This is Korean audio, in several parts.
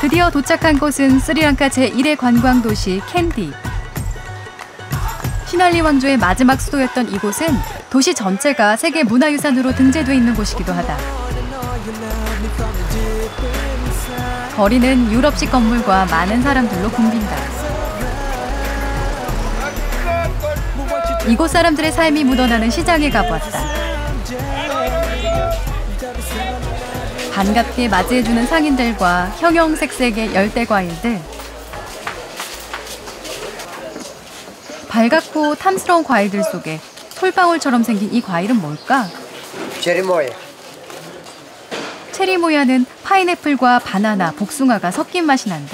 드디어 도착한 곳은 스리랑카 제1의 관광도시 캔디. 시날리 왕조의 마지막 수도였던 이곳은 도시 전체가 세계 문화유산으로 등재돼 있는 곳이기도 하다. 거리는 유럽식 건물과 많은 사람들로 붐빈다. 이곳 사람들의 삶이 묻어나는 시장에 가보았다. 반갑게 맞이해주는 상인들과 형형색색의 열대 과일들. 발갛고 탐스러운 과일들 속에 솔방울처럼 생긴 이 과일은 뭘까? 체리모야. 체리모야는 파인애플과 바나나, 복숭아가 섞인 맛이 난다.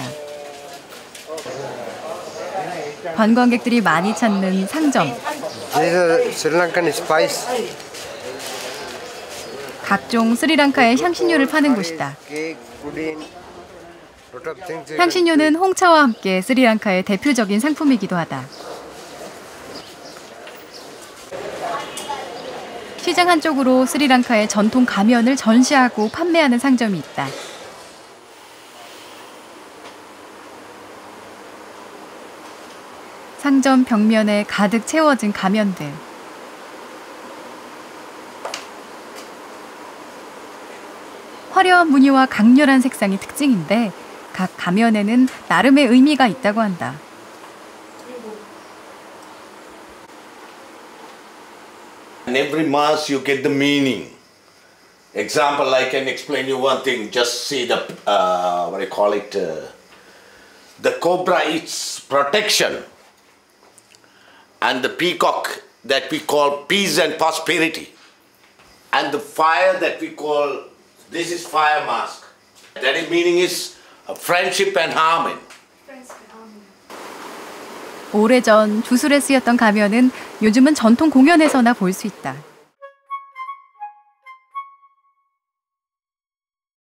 관광객들이 많이 찾는 상점. 스리랑카는 스파이스. 각종 스리랑카의 향신료를 파는 곳이다. 향신료는 홍차와 함께 스리랑카의 대표적인 상품이기도 하다. 시장 한쪽으로 스리랑카의 전통 가면을 전시하고 판매하는 상점이 있다. 상점 벽면에 가득 채워진 가면들. 화려한 무늬와 강렬한 색상이 특징인데 각 가면에는 나름의 의미가 있다고 한다. In every mask you get the meaning. Example, I can explain you one thing. Just see the what do you call it? The cobra, its protection, and the peacock that we call peace and prosperity, and the fire that we call this is fire mask. That is meaning is friendship and harmony. 오래전 주술에 쓰였던 가면은 요즘은 전통 공연에서나 볼 수 있다.